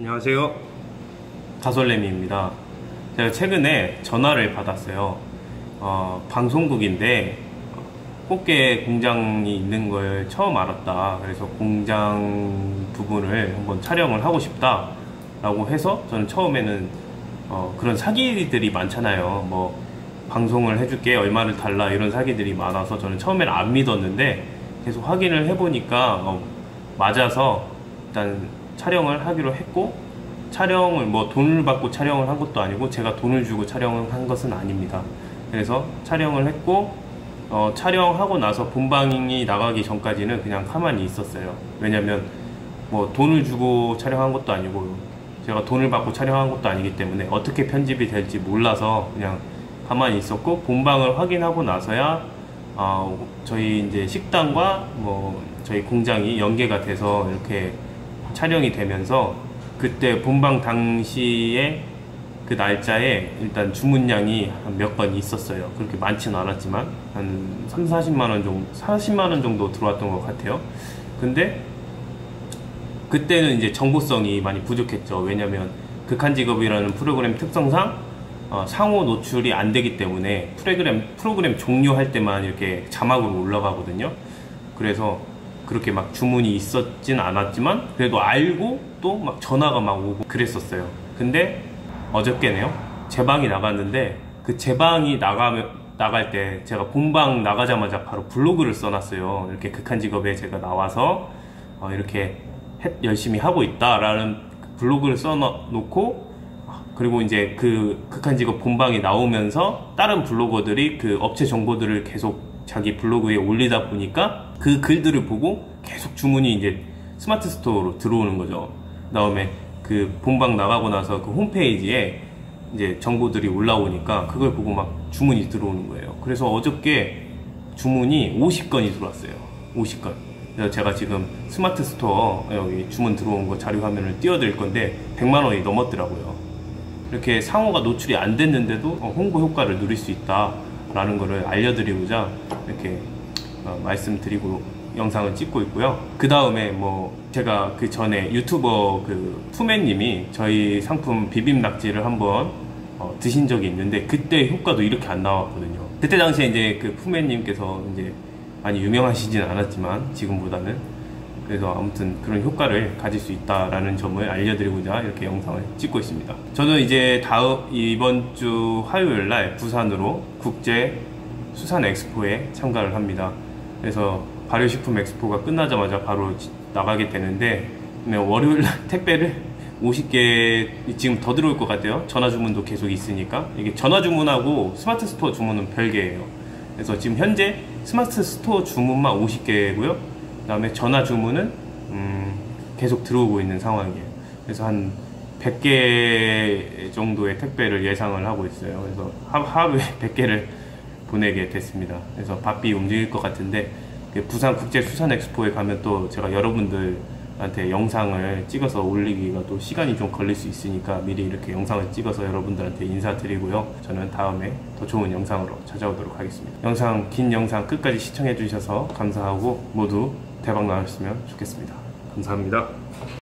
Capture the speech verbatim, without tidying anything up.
안녕하세요. 가솔레미입니다. 제가 최근에 전화를 받았어요. 어, 방송국인데 꽃게 공장이 있는 걸 처음 알았다. 그래서 공장 부분을 한번 촬영을 하고 싶다 라고 해서, 저는 처음에는 어, 그런 사기들이 많잖아요. 뭐 방송을 해줄게, 얼마를 달라, 이런 사기들이 많아서 저는 처음에는 안 믿었는데 계속 확인을 해보니까 어, 맞아서 일단 촬영을 하기로 했고, 촬영을 뭐 돈을 받고 촬영을 한 것도 아니고 제가 돈을 주고 촬영을 한 것은 아닙니다. 그래서 촬영을 했고, 어, 촬영하고 나서 본방이 나가기 전까지는 그냥 가만히 있었어요. 왜냐면 뭐 돈을 주고 촬영한 것도 아니고 제가 돈을 받고 촬영한 것도 아니기 때문에 어떻게 편집이 될지 몰라서 그냥 가만히 있었고, 본방을 확인하고 나서야 어, 저희 이제 식당과 뭐 저희 공장이 연계가 돼서 이렇게 촬영이 되면서, 그때 본방 당시에 그 날짜에 일단 주문량이 한 몇 건 있었어요. 그렇게 많지는 않았지만 한 삼, 사십만 원 정도, 사십만 원 정도 들어왔던 것 같아요. 근데 그때는 이제 정보성이 많이 부족했죠. 왜냐면 극한직업이라는 프로그램 특성상 어, 상호 노출이 안 되기 때문에 프로그램, 프로그램 종료할 때만 이렇게 자막으로 올라가거든요. 그래서 그렇게 막 주문이 있었진 않았지만 그래도 알고 또 막 전화가 막 오고 그랬었어요. 근데 어저께네요, 제 방이 나갔는데 그 제 방이 나가면 나갈 때 제가 본방 나가자마자 바로 블로그를 써놨어요. 이렇게 극한직업에 제가 나와서 어, 이렇게 해, 열심히 하고 있다라는 블로그를 써놓고, 그리고 이제 그 극한직업 본방이 나오면서 다른 블로거들이 그 업체 정보들을 계속 자기 블로그에 올리다 보니까 그 글들을 보고 계속 주문이 이제 스마트 스토어로 들어오는 거죠. 그 다음에 그 본방 나가고 나서 그 홈페이지에 이제 정보들이 올라오니까 그걸 보고 막 주문이 들어오는 거예요. 그래서 어저께 주문이 오십 건이 들어왔어요. 오십 건. 그래서 제가 지금 스마트 스토어 여기 주문 들어온 거 자료 화면을 띄워드릴 건데 백만 원이 넘었더라고요. 이렇게 상호가 노출이 안 됐는데도 홍보 효과를 누릴 수 있다 라는 거를 알려드리고자 이렇게 어, 말씀드리고 영상을 찍고 있고요. 그 다음에 뭐 제가 그 전에 유튜버 그 푸맨님이 저희 상품 비빔 낙지를 한번 어, 드신 적이 있는데 그때 효과도 이렇게 안 나왔거든요. 그때 당시에 이제 그 푸맨님께서 이제 많이 유명하시진 않았지만 지금보다는, 그래서 아무튼 그런 효과를 가질 수 있다라는 점을 알려드리고자 이렇게 영상을 찍고 있습니다. 저는 이제 다음 이번 주 화요일 날 부산으로 국제 수산 엑스포에 참가를 합니다. 그래서 발효식품 엑스포가 끝나자마자 바로 나가게 되는데, 월요일 날 택배를 오십 개 지금 더 들어올 것 같아요. 전화 주문도 계속 있으니까. 이게 전화 주문하고 스마트 스토어 주문은 별개예요. 그래서 지금 현재 스마트 스토어 주문만 오십 개고요. 그 다음에 전화 주문은 음 계속 들어오고 있는 상황이에요. 그래서 한 백 개 정도의 택배를 예상을 하고 있어요. 그래서 하루에 백 개를 보내게 됐습니다. 그래서 바삐 움직일 것 같은데, 부산 국제 수산 엑스포에 가면 또 제가 여러분들한테 영상을 찍어서 올리기가 또 시간이 좀 걸릴 수 있으니까 미리 이렇게 영상을 찍어서 여러분들한테 인사드리고요. 저는 다음에 더 좋은 영상으로 찾아오도록 하겠습니다. 영상, 긴 영상 끝까지 시청해 주셔서 감사하고 모두 대박 나셨으면 좋겠습니다. 감사합니다.